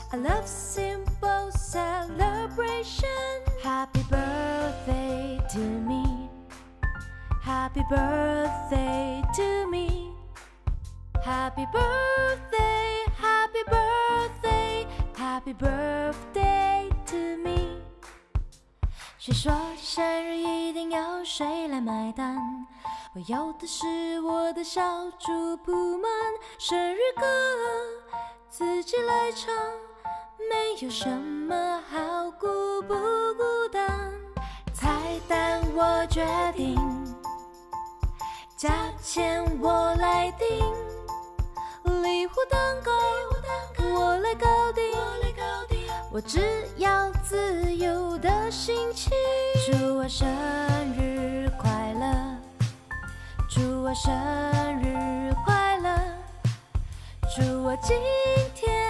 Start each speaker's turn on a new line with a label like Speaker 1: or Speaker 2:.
Speaker 1: I love simple celebration. Happy birthday to me. Happy birthday to me. Happy birthday, happy birthday, happy birthday to me. 谁说生日一定要谁来买单？我要的是我的小猪铺满，生日歌自己来唱，没有什么好孤不孤单。菜单我决定，价钱我来定，礼物蛋糕我来搞定，我只要自由的心情。祝我生日快乐，祝我生日快乐，祝我今天